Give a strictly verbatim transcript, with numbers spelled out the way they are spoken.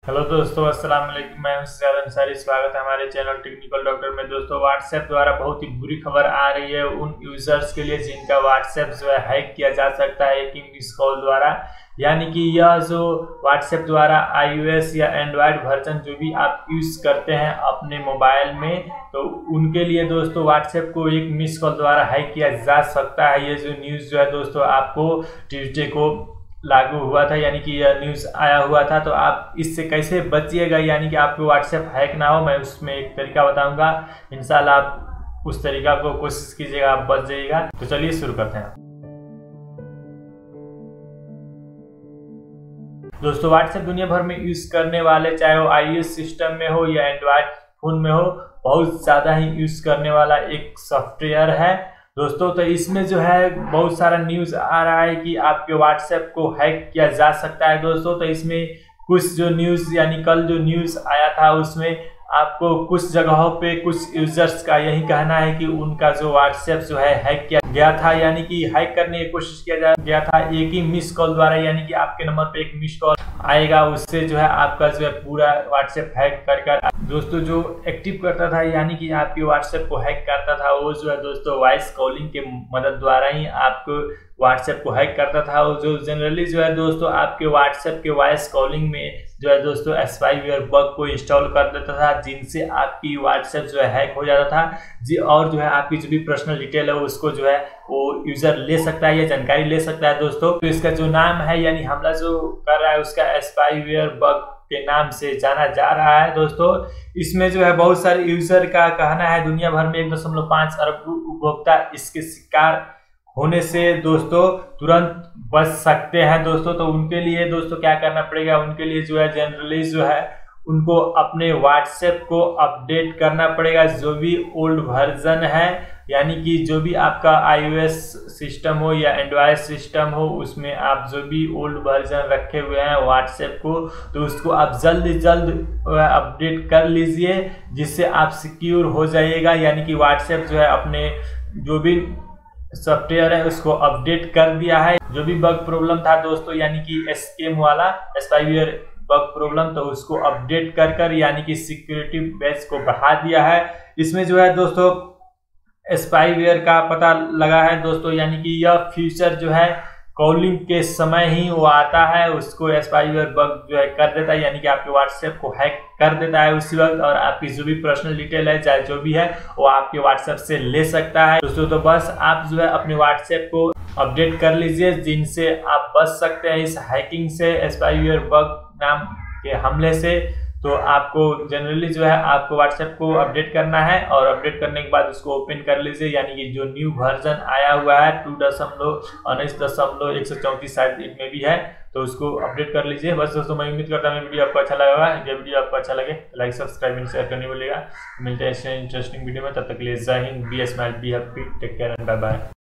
Hello दोस्तों, अस्सलाम वालेकुम। मैं हूं सिराज अंसारी। स्वागत है हमारे चैनल टेक्निकल डॉक्टर में। दोस्तों, व्हाट्सएप द्वारा बहुत ही बुरी खबर आ रही है उन यूजर्स के लिए जिनका व्हाट्सएप जो है हैक किया जा सकता है एक ही मिस कॉल द्वारा। यानी कि यह जो व्हाट्सएप द्वारा आईओएस या एंड्रॉयड वर्जन जो भी आप यूज करते हैं अपने मोबाइल में, तो उनके लिए दोस्तों व्हाट्सएप को एक मिस कॉल द्वारा हैक किया जा सकता है। ये जो न्यूज़ जो है दोस्तों आपको ट्यूसडे को लागू हुआ था, यानी कि यह न्यूज़ आया हुआ था। तो आप इससे कैसे बचिएगा, यानी कि आपको व्हाट्सएप हैक ना हो, मैं उसमें एक तरीका बताऊंगा। इंशाल्लाह आप उस तरीका को कोशिश कीजिएगा, आप बच जाइएगा। तो चलिए शुरू करते हैं। दोस्तों, व्हाट्सएप दुनिया भर में यूज करने वाले, चाहे वो आईओएस सिस्टम में हो या एंड्रॉयड फोन में हो, बहुत ज़्यादा ही यूज करने वाला एक सॉफ्टवेयर है दोस्तों। तो इसमें जो है बहुत सारा न्यूज़ आ रहा है कि आपके व्हाट्सएप को हैक किया जा सकता है दोस्तों। तो इसमें कुछ जो न्यूज़, यानी कल जो न्यूज़ आया था उसमें आपको कुछ जगहों पे कुछ यूजर्स का यही कहना है कि उनका जो व्हाट्सएप जो है हैक किया गया था, यानी कि हैक करने की कोशिश किया गया था एक ही मिस कॉल द्वारा। यानी कि आपके नंबर पे एक मिस कॉल आएगा, उससे जो है आपका जो है पूरा व्हाट्सएप हैक कर कर दोस्तों जो एक्टिव करता था, यानी कि आपके व्हाट्सएप को हैक करता था, वो जो है दोस्तों वॉइस कॉलिंग के मदद द्वारा ही आपको व्हाट्सएप को हैक करता था। और जो जनरली जो है दोस्तों आपके व्हाट्सएप के वॉइस कॉलिंग में जो है दोस्तों स्पाईवेयर बग को इंस्टॉल कर देता था, जिनसे आपकी व्हाट्सएप जो है हैक हो जाता था जी। और जो है आपकी जो भी पर्सनल डिटेल है उसको जो है वो यूजर ले सकता है या जानकारी ले सकता है दोस्तों। तो इसका जो नाम है, यानी हमला जो कर रहा है, उसका स्पाईवेयर बग के नाम से जाना जा रहा है दोस्तों। इसमें जो है बहुत सारे यूजर का कहना है दुनिया भर में एक दशमलव पाँच अरब उपभोक्ता इसके शिकार होने से दोस्तों तुरंत बच सकते हैं दोस्तों। तो उनके लिए दोस्तों क्या करना पड़ेगा, उनके लिए जो है जनरली जो है उनको अपने व्हाट्सएप को अपडेट करना पड़ेगा। जो भी ओल्ड वर्जन है, यानी कि जो भी आपका आईओएस सिस्टम हो या एंड्रॉयड सिस्टम हो, उसमें आप जो भी ओल्ड वर्जन रखे हुए हैं व्हाट्सएप को, तो उसको आप जल्द से जल्द अपडेट कर लीजिए, जिससे आप सिक्योर हो जाइएगा। यानी कि व्हाट्सएप जो है अपने जो भी सॉफ्टवेयर है उसको अपडेट कर दिया है। जो भी बग प्रॉब्लम था दोस्तों, यानी कि स्कैम वाला स्पाईवेयर बग प्रॉब्लम, तो उसको अपडेट कर कर यानी कि सिक्योरिटी बैच को बढ़ा दिया है। इसमें जो है दोस्तों स्पाईवेयर का पता लगा है दोस्तों, यानी कि यह फीचर जो है कॉलिंग के समय ही वो आता है, उसको स्पाईवेयर बग जो है कर देता है, यानी कि आपके व्हाट्सएप को हैक कर देता है उसी वक्त। और आपकी जो भी पर्सनल डिटेल है, चाहे जो भी है, वो आपके व्हाट्सएप से ले सकता है दोस्तों। तो बस आप जो है अपने व्हाट्सएप को अपडेट कर लीजिए, जिनसे आप बच सकते हैं इस हैकिंग से, स्पाईवेयर बग नाम के हमले से। तो आपको जनरली जो है आपको व्हाट्सएप को अपडेट करना है, और अपडेट करने के बाद उसको ओपन कर लीजिए, यानी कि जो न्यू वर्जन आया हुआ है टू दशमलव उन्नीस दशमलव एक सौ चौंतीस शायद इनमें भी है, तो उसको अपडेट कर लीजिए। बस दोस्तों, मैं उम्मीद करता हूँ वीडियो आपको अच्छा लगा होगा। ये वीडियो आपको अच्छा लगे लाइक सब्सक्राइब एंड शेयर करने भूलिएगा। मिलते हैं इंटरेस्टिंग वीडियो में, तब तक के लिए जय हिंद, be smile, be happy, take care and bye bye.